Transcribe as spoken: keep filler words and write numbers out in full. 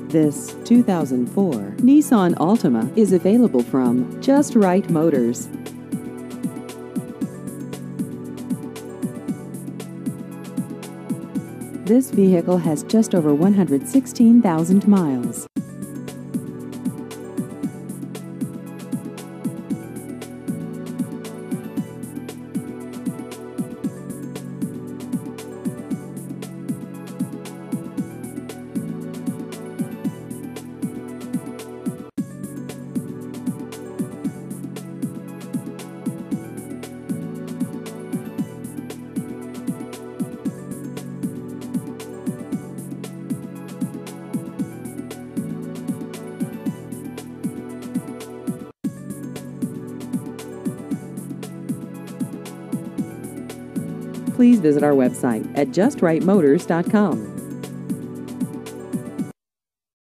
This two thousand four Nissan Altima is available from Just Right Motors. This vehicle has just over one hundred sixteen thousand miles. Please visit our website at just right motors dot com.